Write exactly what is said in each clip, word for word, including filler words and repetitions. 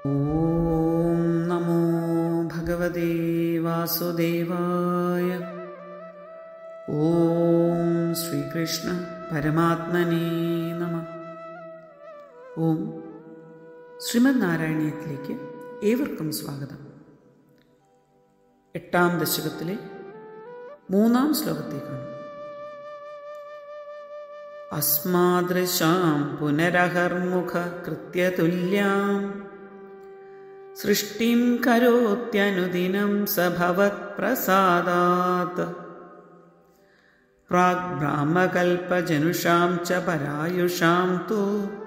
ഓം നമോ ഭഗവതേ വാസുദേവായ. ഓം ശ്രീകൃഷ്ണ പരമാത്മനേ നമഃ. ഓം ശ്രീമദ് നാരായണീയത്തിലേക്ക് ഏവർക്കും സ്വാഗതം. എട്ടാം ദശകത്തിലെ മൂന്നാം ശ്ലോകത്തേക്കാണ്. അസ്മാദൃശാം പുനരഹർമുഖ കൃത്യതുല്യാം സൃഷ്ടിം കരോത്യനുദിനം സ ഭവത്പ്രസാദാത്. പ്രാഗ്ബ്രാഹ്മകൽപജനുഷാം ച പരായുഷാം തു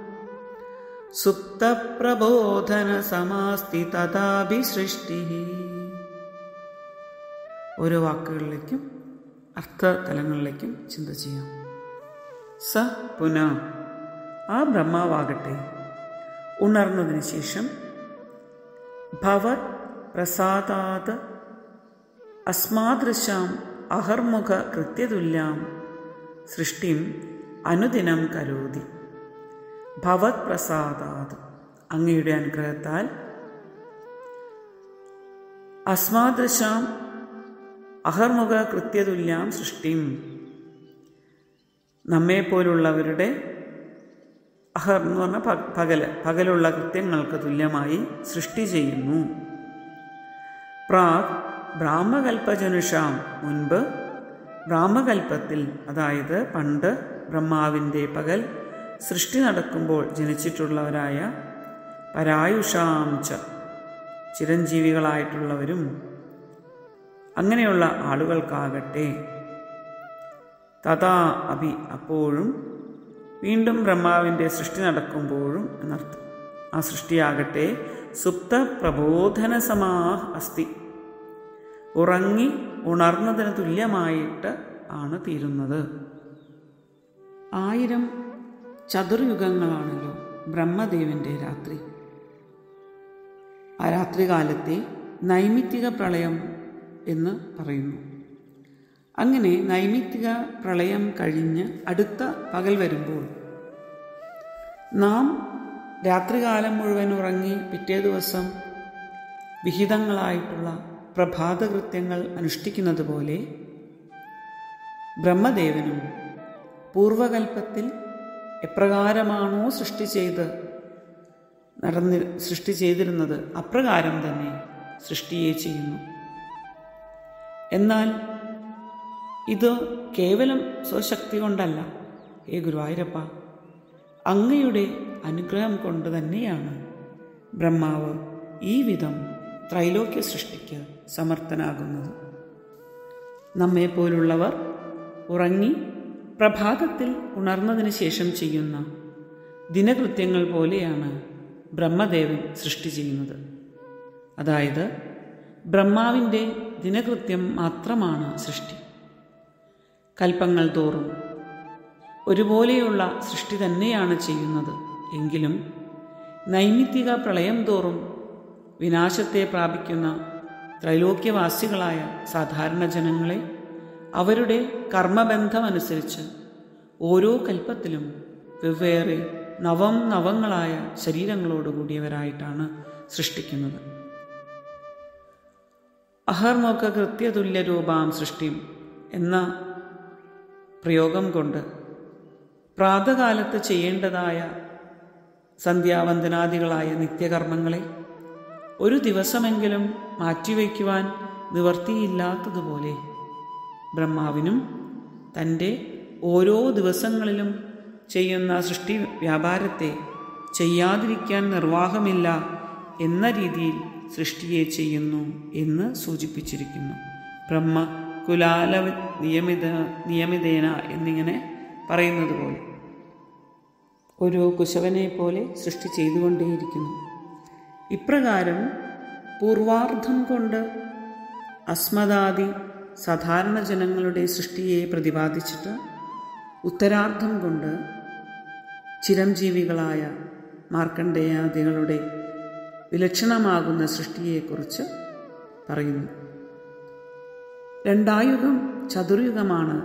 സുപ്തപ്രബോധന സമാസ്തി തഥാഭിസൃഷ്ടിഃ. ഓരോ വാക്കുകളിലേക്കും അർത്ഥതലങ്ങളിലേക്കും ചിന്ത ചെയ്യാം. സ പുന, ആ ബ്രഹ്മാവാകട്ടെ ഉണർന്നതിന് ശേഷം ഭവത് പ്രസാദാത് അസ്മാദൃശാം അഹർമുഖ കൃത്യതുല്യാം സൃഷ്ടിം അനുദിനം കരോതി. ഭവത് പ്രസാദാത്, അങ്ങയുടെ അനുഗ്രഹത്താൽ, അസ്മാദൃശാം അഹർമുഖ കൃത്യതുല്യാം സൃഷ്ടിം, നമ്മെപ്പോലുള്ളവരുടെ അഹർ എന്ന് പറഞ്ഞാൽ പകല് പകലുള്ള കൃത്യങ്ങൾക്ക് തുല്യമായി സൃഷ്ടി ചെയ്യുന്നു. പ്രാഗ് ബ്രാഹ്മകൽപജനുഷാം, മുൻപ് ബ്രാഹ്മകൽപ്പത്തിൽ, അതായത് പണ്ട് ബ്രഹ്മാവിൻ്റെ പകൽ സൃഷ്ടി നടക്കുമ്പോൾ ജനിച്ചിട്ടുള്ളവരായ പരായുഷാം ച, ചിരഞ്ജീവികളായിട്ടുള്ളവരും അങ്ങനെയുള്ള ആളുകൾക്കാകട്ടെ, തഥാ അഭി, അപ്പോഴും, വീണ്ടും ബ്രഹ്മാവിൻ്റെ സൃഷ്ടി നടക്കുമ്പോഴും എന്നർത്ഥം. ആ സൃഷ്ടിയാകട്ടെ സുപ്ത പ്രബോധന സമാഹ അസ്തി, ഉറങ്ങി ഉണർന്നതിന് തുല്യമായിട്ട് ആണ് തീരുന്നത്. ആയിരം ചതുർയുഗങ്ങളാണല്ലോ ബ്രഹ്മദേവൻ്റെ രാത്രി. ആ രാത്രികാലത്തെ നൈമിത്തിക പ്രളയം എന്ന് പറയുന്നു. അങ്ങനെ നൈമിത്തിക പ്രളയം കഴിഞ്ഞ് അടുത്ത പകൽ വരുമ്പോൾ നാം രാത്രികാലം മുഴുവൻ ഉറങ്ങി പിറ്റേ ദിവസം വിഹിതങ്ങളായിട്ടുള്ള പ്രഭാതകൃത്യങ്ങൾ അനുഷ്ഠിക്കുന്നത് പോലെ ബ്രഹ്മദേവനും പൂർവകൽപ്പത്തിൽ എപ്രകാരമാണോ സൃഷ്ടി ചെയ്ത് നടന്നി സൃഷ്ടി ചെയ്തിരുന്നത് അപ്രകാരം തന്നെ സൃഷ്ടിയെ ചെയ്യുന്നു. എന്നാൽ ഇത് കേവലം സ്വശക്തി കൊണ്ടല്ല. ഹേ ഗുരുവായൂരപ്പ, അങ്ങയുടെ അനുഗ്രഹം കൊണ്ട് തന്നെയാണ് ബ്രഹ്മാവ് ഈ വിധം ത്രൈലോക്യ സൃഷ്ടിക്ക് സമർത്ഥനാകുന്നത്. നമ്മെപ്പോലുള്ളവർ ഉറങ്ങി പ്രഭാതത്തിൽ ഉണർന്നതിന് ശേഷം ചെയ്യുന്ന ദിനകൃത്യങ്ങൾ പോലെയാണ് ബ്രഹ്മദേവൻ സൃഷ്ടി ചെയ്യുന്നത്. അതായത് ബ്രഹ്മാവിൻ്റെ ദിനകൃത്യം മാത്രമാണ് സൃഷ്ടി. കൽപ്പങ്ങൾ തോറും ഒരുപോലെയുള്ള സൃഷ്ടി തന്നെയാണ് ചെയ്യുന്നത്. എങ്കിലും നൈമിത്തിക പ്രളയം തോറും വിനാശത്തെ പ്രാപിക്കുന്ന ത്രൈലോക്യവാസികളായ സാധാരണ ജനങ്ങളെ അവരുടെ കർമ്മബന്ധമനുസരിച്ച് ഓരോ കൽപ്പത്തിലും വെവ്വേറെ നവം നവങ്ങളായ ശരീരങ്ങളോടുകൂടിയവരായിട്ടാണ് സൃഷ്ടിക്കുന്നത്. അഹർമുഖ കൃത്യതുല്യരൂപാം സൃഷ്ടിം എന്ന പ്രയോഗം കൊണ്ട് പ്രാതകാലത്ത് ചെയ്യേണ്ടതായ സന്ധ്യാവന്ദനാദികളായ നിത്യകർമ്മങ്ങളെ ഒരു ദിവസമെങ്കിലും മാറ്റിവയ്ക്കുവാൻ നിവർത്തിയില്ലാത്തതുപോലെ ബ്രഹ്മാവിനും തൻ്റെ ഓരോ ദിവസങ്ങളിലും ചെയ്യുന്ന സൃഷ്ടി വ്യാപാരത്തെ ചെയ്യാതിരിക്കാൻ നിർവാഹമില്ല എന്ന രീതിയിൽ സൃഷ്ടിയെ ചെയ്യുന്നു എന്ന് സൂചിപ്പിച്ചിരിക്കുന്നു. ബ്രഹ്മ കുലാല നിയമിത നിയമിതേന എന്നിങ്ങനെ പറയുന്നത് പോലെ ഒരു കുശവനെ പോലെ സൃഷ്ടി ചെയ്തുകൊണ്ടേയിരിക്കുന്നു. ഇപ്രകാരം പൂർവാർദ്ധം കൊണ്ട് അസ്മദാദി സാധാരണ ജനങ്ങളുടെ സൃഷ്ടിയെ പ്രതിപാദിച്ചിട്ട് ഉത്തരാർദ്ധം കൊണ്ട് ചിരഞ്ജീവികളായ മാർക്കണ്ഡേയാദികളുടെ വിലക്ഷണമാകുന്ന സൃഷ്ടിയെക്കുറിച്ച് പറയുന്നു. രണ്ടായുഗം ചതുർയുഗമാണ്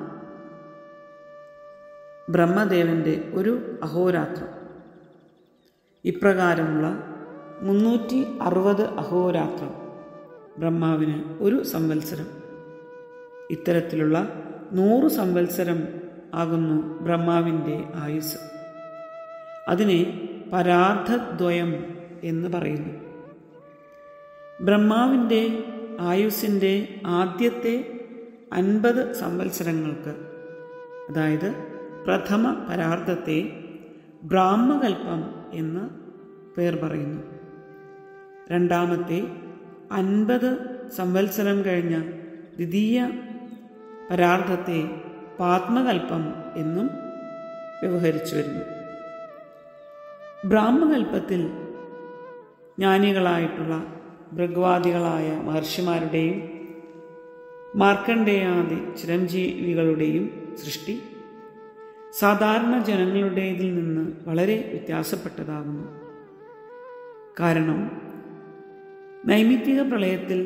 ബ്രഹ്മദേവൻ്റെ ഒരു അഹോരാത്രം. ഇപ്രകാരമുള്ള മുന്നൂറ്റി അറുപത് അഹോരാത്രം, ബ്രഹ്മാവിന് ഒരു സംവത്സരം. ഇത്തരത്തിലുള്ള നൂറ് സംവത്സരം ആകുന്നു ബ്രഹ്മാവിൻ്റെ ആയുസ്. അതിനെ പരാർദ്ധദ്വയം എന്ന് പറയുന്നു. ബ്രഹ്മാവിൻ്റെ ആയുസ്സിൻ്റെ ആദ്യത്തെ അൻപത് സംവത്സരങ്ങൾക്ക്, അതായത് പ്രഥമ പരാർദ്ധത്തെ ബ്രാഹ്മകൽപ്പം എന്ന് പേർ പറയുന്നു. രണ്ടാമത്തെ അൻപത് സംവത്സരം കഴിഞ്ഞ ദ്വിതീയ പരാർദ്ധത്തെ പാത്മകൽപ്പം എന്നും വ്യവഹരിച്ചു വരുന്നു. ബ്രാഹ്മകൽപ്പത്തിൽ ജ്ഞാനികളായിട്ടുള്ള ഭൃഗ്വാദികളായ മഹർഷിമാരുടെയും മാർക്കണ്ഡേയാദി ചിരഞ്ജീവികളുടെയും സൃഷ്ടി സാധാരണ ജനങ്ങളുടേതിൽ നിന്ന് വളരെ വ്യത്യാസപ്പെട്ടതാകുന്നു. കാരണം നൈമിത്തിക പ്രളയത്തിൽ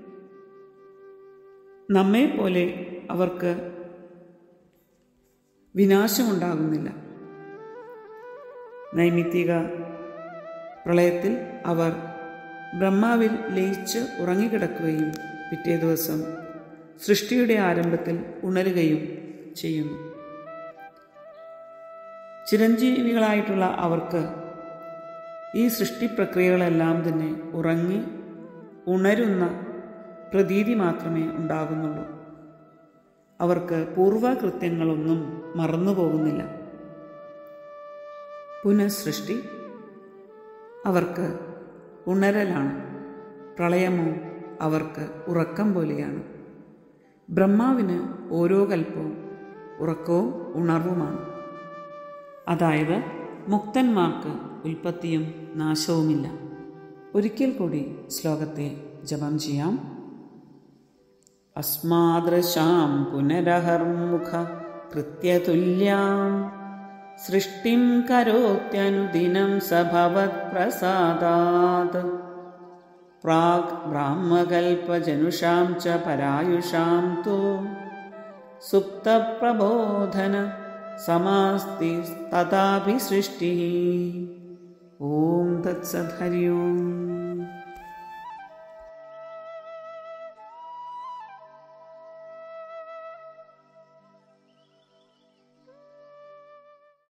നമ്മെപ്പോലെ അവർക്ക് വിനാശമുണ്ടാകുന്നില്ല. നൈമിത്തിക പ്രളയത്തിൽ അവർ ബ്രഹ്മാവിൽ ലയിച്ച് ഉറങ്ങിക്കിടക്കുകയും പിറ്റേ ദിവസം സൃഷ്ടിയുടെ ആരംഭത്തിൽ ഉണരുകയും ചെയ്യുന്നു. ചിരഞ്ജീവികളായിട്ടുള്ള അവർക്ക് ഈ സൃഷ്ടി പ്രക്രിയകളെല്ലാം തന്നെ ഉറങ്ങി ഉണരുന്ന പ്രതീതി മാത്രമേ ഉണ്ടാകുന്നുള്ളൂ. അവർക്ക് പൂർവകൃത്യങ്ങളൊന്നും മറന്നുപോകുന്നില്ല. പുനഃസൃഷ്ടി അവർക്ക് ഉണരലാണ്, പ്രളയമോ അവർക്ക് ഉറക്കം പോലെയാണ്. ബ്രഹ്മാവിന് ഓരോ കൽപ്പവും ഉറക്കവും ഉണർവുമാണ്. അതായത് മുക്തന്മാർക്ക് ഉൽപ്പത്തിയും നാശവുമില്ല. ഒരിക്കൽ കൂടി ശ്ലോകത്തെ ജപം ചെയ്യാം. അസ്മാദൃശാം പുനരഹർമുഖ കൃത്യതുല്യാം സൃഷ്ടിം കരോത്യനുദിനം സഭവത് പ്രസാദാത് പ്രാഗ് ബ്രാഹ്മകൽപജനുഷാം ച പരായുഷാം തു സുപ്തപ്രബോധന സമാസ്തി തഥാപി സൃഷ്ടി. ഓം തത്സത്. ഹരി ഓം.